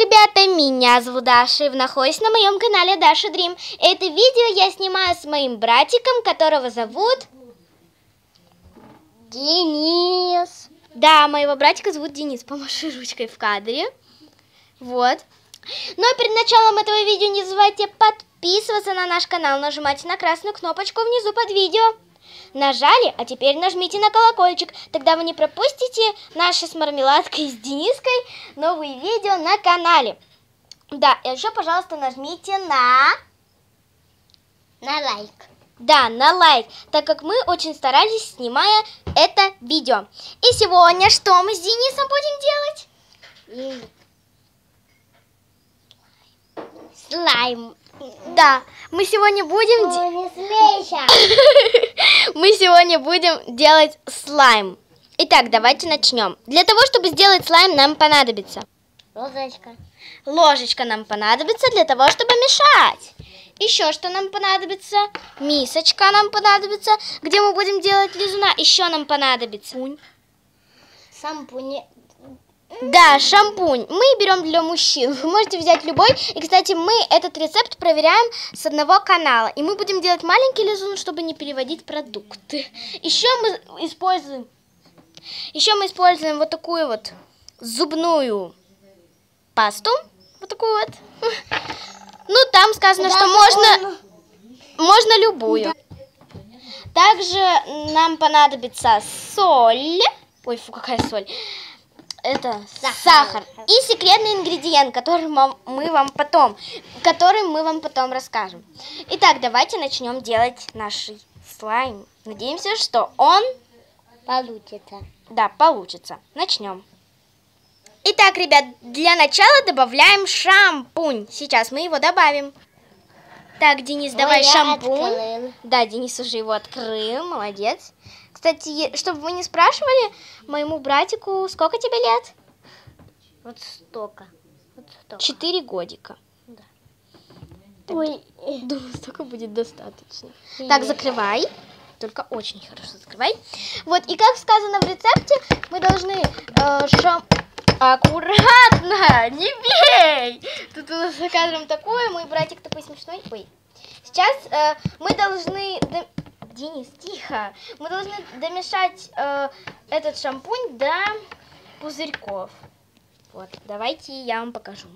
ребята, меня зовут Даша, и вы находитесь на моем канале Даша Дрим. Это видео я снимаю с моим братиком, которого зовут Денис. Да, моего братика зовут Денис. Помаши ручкой в кадре. Вот. Но перед началом этого видео не забывайте подписываться на наш канал. Нажимайте на красную кнопочку внизу под видео. Нажали, а теперь нажмите на колокольчик. Тогда вы не пропустите наши с Мармеладкой и с Дениской новые видео на канале. Да, и еще, пожалуйста, нажмите на лайк. Да, на лайк, так как мы очень старались, снимая это видео. И сегодня что мы с Денисом будем делать? Слайм. Да, мы сегодня будем... Не смейся. Мы сегодня будем делать слайм. Итак, давайте начнем. Для того, чтобы сделать слайм, нам понадобится... Ложечка. Ложечка нам понадобится для того, чтобы мешать. Еще что нам понадобится? Мисочка нам понадобится, где мы будем делать лизуна. Еще нам понадобится... Шампунь. Да, шампунь. Мы берем для мужчин. Вы можете взять любой. И, кстати, мы этот рецепт проверяем с одного канала. И мы будем делать маленький лизун, чтобы не переводить продукты. Еще мы используем вот такую вот зубную пасту. Вот такую вот. Ну, там сказано, что можно любую. Также нам понадобится соль. Ой, фу, какая соль. Это сахар. И секретный ингредиент, который мы вам потом расскажем. Итак, давайте начнем делать наш слайм. Надеемся, что он получится. Да, получится. Начнем. Итак, ребят, для начала добавляем шампунь. Сейчас мы его добавим. Так, Денис, давай шампунь. Открыл. Да, Денис уже его открыл, молодец. Кстати, чтобы вы не спрашивали, моему братику сколько тебе лет? Вот столько. 4 годика. Да. Ой, думаю, столько будет достаточно. Так, закрывай. Только очень хорошо закрывай. Вот, и как сказано в рецепте, мы должны Аккуратно, не бей! Тут у нас за кадром такое, мой братик такой смешной. Ой. Сейчас мы должны... Денис, тихо. Мы должны домешать этот шампунь до пузырьков. Вот, давайте я вам покажу.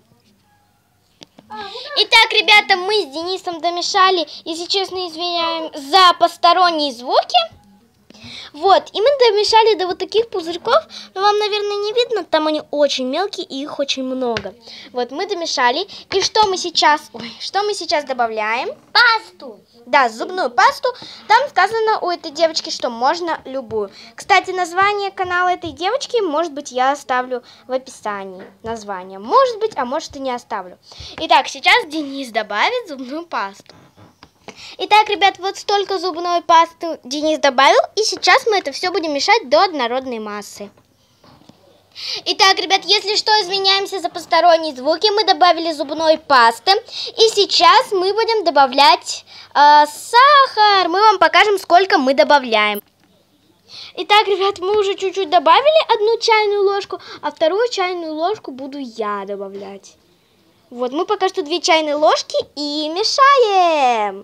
Итак, ребята, мы с Денисом домешали. Если честно, извиняем за посторонние звуки. Вот, и мы домешали до вот таких пузырьков. Но вам, наверное, не видно, там они очень мелкие и их очень много. Вот, мы домешали. И что мы сейчас добавляем? Пасту. Да, зубную пасту. Там сказано у этой девочки, что можно любую. Кстати, название канала этой девочки, может быть, я оставлю в описании. Название. Может быть, а может и не оставлю. Итак, сейчас Денис добавит зубную пасту. Итак, ребят, вот столько зубной пасты Денис добавил. И сейчас мы это все будем мешать до однородной массы. Итак, ребят, если что, извиняемся за посторонние звуки. Мы добавили зубной пасты. И сейчас мы будем добавлять сахар. Мы вам покажем, сколько мы добавляем. Итак, ребят, мы уже чуть-чуть добавили 1 чайную ложку. А 2 чайную ложку буду я добавлять. Вот, мы пока что 2 чайные ложки и мешаем.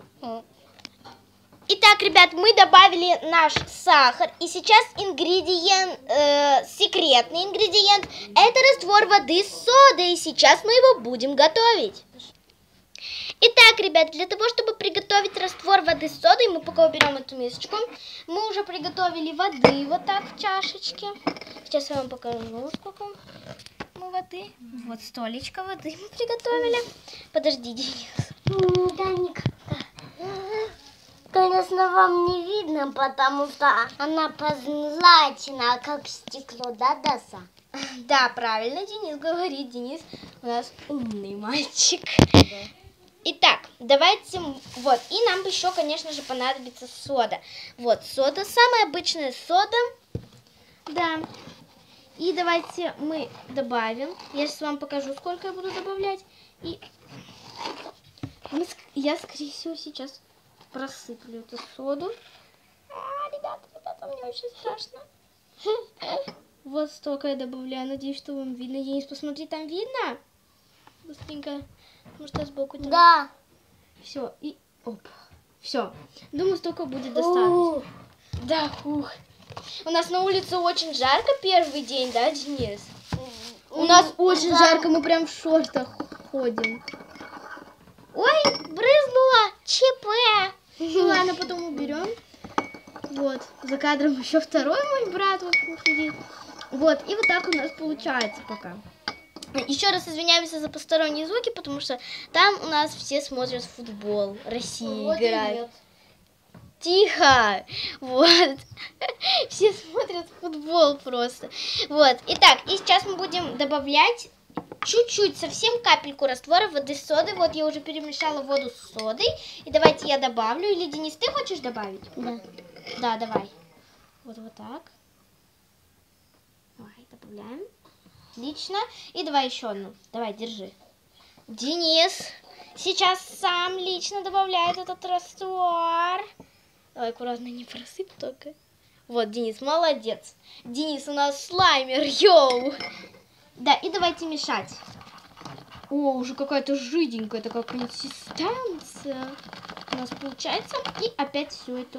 Итак, ребят, мы добавили наш сахар. И сейчас ингредиент, секретный ингредиент, это раствор воды с содой. И сейчас мы его будем готовить. Итак, ребят, для того, чтобы приготовить раствор воды с содой, мы пока уберем эту мисочку. Мы уже приготовили воды вот так в чашечке. Сейчас я вам покажу, сколько мы воды. Вот столечко воды мы приготовили. Подожди, Денис. Да, никогда. Конечно, вам не видно, потому что она позлачена, как стекло, да, Даса? Да, правильно Денис говорит. Денис у нас умный мальчик. Итак, давайте, вот, и нам еще, конечно же, понадобится сода. Вот, сода, самая обычная сода, да. И давайте мы добавим, я сейчас вам покажу, сколько я буду добавлять. И я, скорее всего, сейчас просыплю эту соду. Ребята, мне очень страшно. Вот столько я добавляю, надеюсь, что вам видно. Денис, посмотри, там видно? быстренько, потому что сбоку там. Да. Все, и оп. Все. Думаю, столько будет достаточно. Да, ух. У нас на улице очень жарко первый день, да, Денис? У нас очень жарко, мы прям в шортах ходим. Ой, брызнула ЧП. Ну ладно, потом уберем. Вот, за кадром еще второй мой брат в общем сидит. Вот, и вот так у нас получается пока. Еще раз извиняемся за посторонние звуки, потому что там у нас все смотрят футбол. Россия Вот играет. Тихо! Вот. Все смотрят футбол просто. Вот. Итак, и сейчас мы будем добавлять чуть-чуть, совсем капельку раствора воды с содой. Вот я уже перемешала воду с содой. И давайте я добавлю. Или, Денис, ты хочешь добавить? Да. Да, давай. Вот так. Давай, добавляем. Отлично. И давай еще одну. Давай, держи. Денис сейчас сам лично добавляет этот раствор. Давай аккуратно, не просыпь только. Вот, Денис, молодец. Денис у нас слаймер, йоу. Да, и давайте мешать. О, уже какая-то жиденькая такая консистенция у нас получается. И опять все это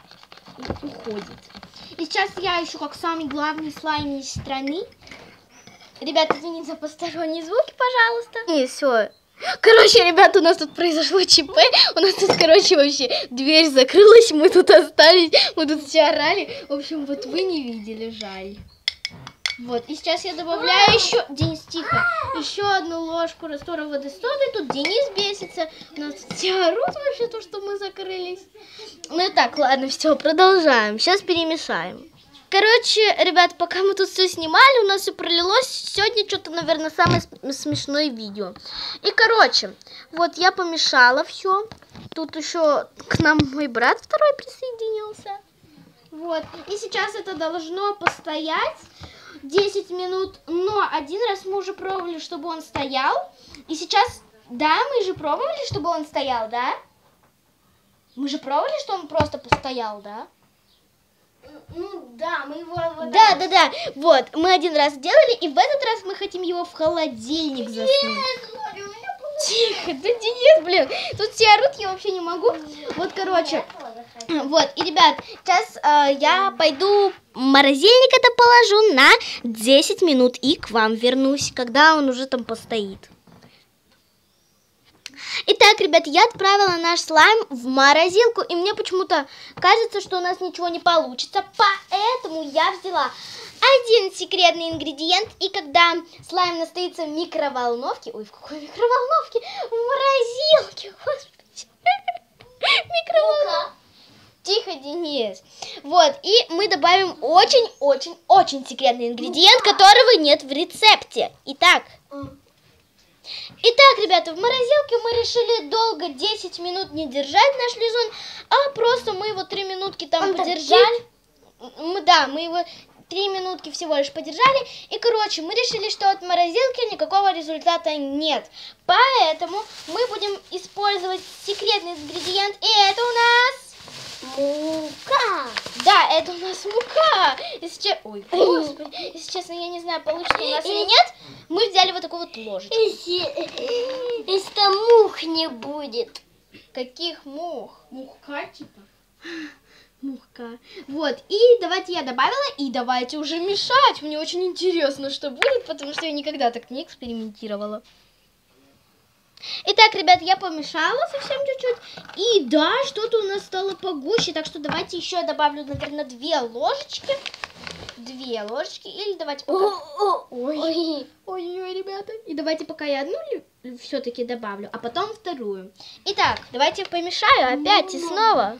уходит. И сейчас я еще как самый главный слайм из страны. Ребята, извините за посторонние звуки, пожалуйста. И все. Короче, ребята, у нас тут произошло ЧП. У нас тут, короче, вообще дверь закрылась, мы тут остались, мы тут все орали. В общем, вот вы не видели, жаль. Вот, и сейчас я добавляю еще... Денис, тихо. Еще одну ложку раствора воды с содой. Тут Денис бесится. У нас все орут вообще то, что мы закрылись. Ну и так, ладно, все, продолжаем. Сейчас перемешаем. Короче, ребят, пока мы тут все снимали, у нас все пролилось. Сегодня что-то, наверное, самое смешное видео. И, короче, вот я помешала все. Тут еще к нам мой брат второй присоединился. Вот. И сейчас это должно постоять 10 минут. Но один раз мы уже пробовали, чтобы он стоял. И сейчас, да, мы же пробовали, чтобы он стоял, да? Мы же пробовали, что он просто постоял, да? Ну да, мы его вот Да. Вот, мы один раз делали, и в этот раз мы хотим его в холодильник засунуть. Тихо, да Денис, блин, тут все орут, я вообще не могу. Вот, короче, вот, и, ребят, сейчас я пойду морозильник это положу на 10 минут и к вам вернусь, когда он уже там постоит. Итак, ребят, я отправила наш слайм в морозилку, и мне почему-то кажется, что у нас ничего не получится, поэтому я взяла один секретный ингредиент, и когда слайм настоится в микроволновке, ой, в какой микроволновке? В морозилке, господи, микроволновка. Тихо, Денис. Вот, и мы добавим очень-очень-очень секретный ингредиент, которого нет в рецепте. Итак, ребята, в морозилке мы решили долго, 10 минут не держать наш лизун, а просто мы его 3 минутки там подержали. Мы его 3 минутки всего лишь подержали. И, короче, мы решили, что от морозилки никакого результата нет. Поэтому мы будем использовать секретный ингредиент. И это у нас... мука. Да, это у нас мука. Ой, господи. Если честно, я не знаю, получится у нас или нет. Мы взяли вот такую вот ложечку. Если там мух не будет. Каких мух? Мука типа. Мука. Вот, и давайте я добавила, и давайте уже мешать. Мне очень интересно, что будет, потому что я никогда так не экспериментировала. Итак, ребят, я помешала совсем чуть-чуть. И да, что-то у нас стало погуще. Так что давайте еще я добавлю, наверное, 2 ложечки. 2 ложечки. Или давайте пока... Ой, ребята. И давайте пока я одну все-таки добавлю, а потом вторую. Итак, давайте помешаю опять и снова.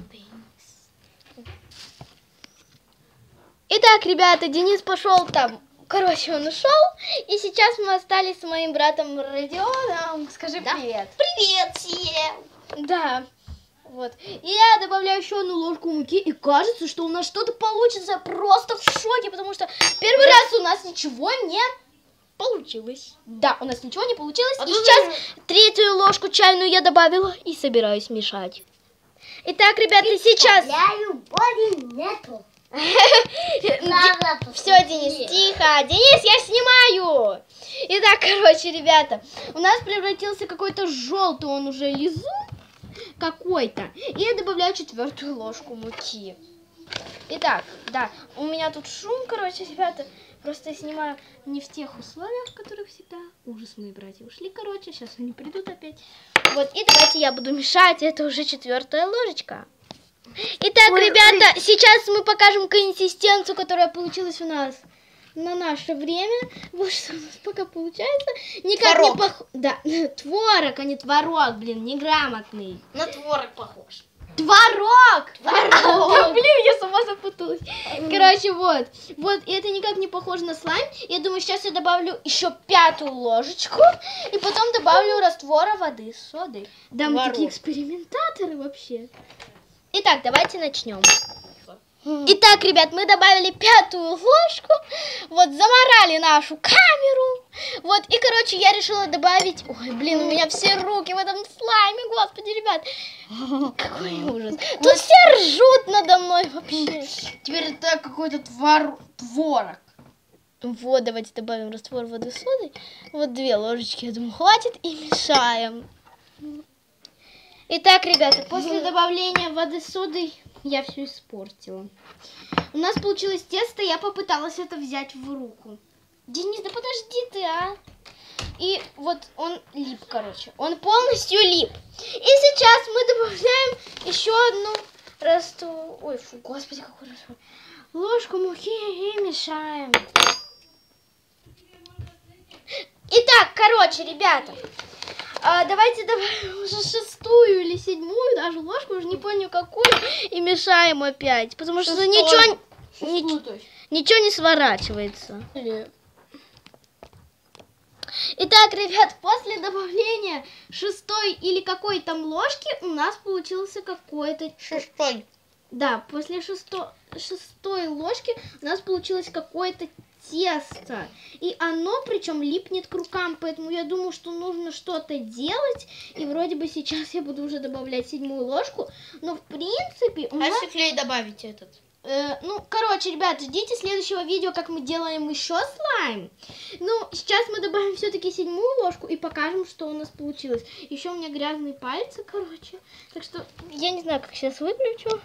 Итак, ребята, Денис пошел там. Короче, он ушел, и сейчас мы остались с моим братом Родионом. Скажи привет. Привет всем. Да, вот. И я добавляю еще одну ложку муки, и кажется, что у нас что-то получится. Я просто в шоке, потому что первый раз у нас ничего не получилось. Да, у нас ничего не получилось. И сейчас 3-ю ложку чайную я добавила и собираюсь мешать. Итак, ребята, сейчас... Боли нету. Все, Денис, тихо. Денис, я снимаю. Итак, короче, ребята, у нас превратился какой-то желтый, он уже лизун какой-то. И я добавляю 4 ложку муки. Итак, да, у меня тут шум, короче, ребята. Просто я снимаю не в тех условиях, в которых всегда. Ужас, мои братья ушли, короче, сейчас они придут опять. Вот, и давайте я буду мешать, это уже 4 ложечка. Итак, ребята, сейчас мы покажем консистенцию, которая получилась у нас на наше время. Вот что у нас пока получается. Никак творог. Не похож. Да, творог, а не творог, блин, неграмотный. На творог похож. Творог! Творог! Блин, я сама запуталась. Короче, вот. Вот, и это никак не похоже на слайм. Я думаю, сейчас я добавлю еще 5 ложечку. И потом добавлю раствора воды с содой. Да, мы такие экспериментаторы вообще. Итак, давайте начнем. Итак, ребят, мы добавили 5-ю ложку. Вот, заморали нашу камеру. Вот, и, короче, я решила добавить... Ой, блин, у меня все руки в этом слайме, господи, ребят. Какой ужас. Тут все ржут надо мной вообще. Теперь это какой-то творог. Вот, давайте добавим раствор воды с содой. Вот 2 ложечки, я думаю, хватит, и мешаем. Итак, ребята, после добавления воды с содой я все испортила. У нас получилось тесто, я попыталась это взять в руку. Денис, да подожди ты, а. И вот он лип, короче. Он полностью лип. И сейчас мы добавляем еще одну раствор... Ой, фу, господи, какой раствор. Ложку муки и мешаем. Итак, короче, ребята. Давайте добавим уже 6-ю или 7-ю даже ложку, уже не помню какую, и мешаем опять, потому что ничего не сворачивается. Итак, ребят, после добавления 6-й или какой там ложки у нас получился какой-то... 6-й. Да, после 6-й ложки у нас получилось какое-то тесто. И оно причем липнет к рукам, поэтому я думаю, что нужно что-то делать. И вроде бы сейчас я буду уже добавлять 7-ю ложку. Но в принципе... А если клей добавить этот? Ну, короче, ребят, ждите следующего видео, как мы делаем еще слайм. Ну, сейчас мы добавим все-таки 7-ю ложку и покажем, что у нас получилось. Еще у меня грязные пальцы, короче. Так что я не знаю, как сейчас выключу.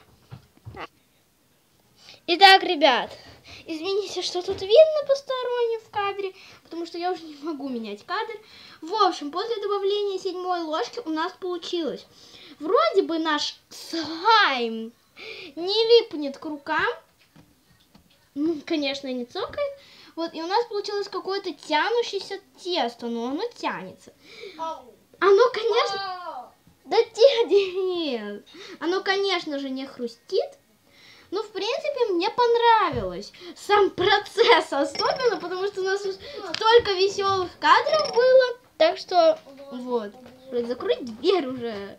Итак, ребят, извините, что тут видно посторонне в кадре, потому что я уже не могу менять кадр. В общем, после добавления 7-й ложки у нас получилось. Вроде бы наш слайм не липнет к рукам. Ну, конечно, не цокает. Вот, и у нас получилось какое-то тянущееся тесто, но оно тянется. Оно, конечно... Да тихо, Денис. Оно, конечно же, не хрустит. Ну, в принципе, мне понравилось сам процесс, особенно, потому что у нас столько веселых кадров было. Так что, вот. Закрой дверь уже.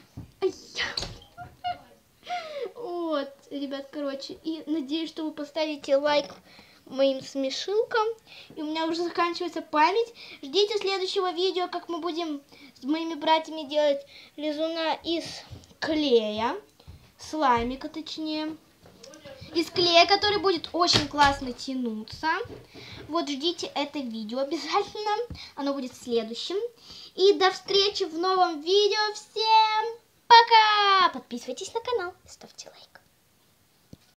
Вот, ребят, короче. И надеюсь, что вы поставите лайк моим смешилкам. И у меня уже заканчивается память. Ждите следующего видео, как мы будем с моими братьями делать лизуна из клея. Слаймика, точнее. Из клея, который будет очень классно тянуться. Вот, ждите это видео обязательно. Оно будет следующим. И до встречи в новом видео. Всем пока! Подписывайтесь на канал, ставьте лайк.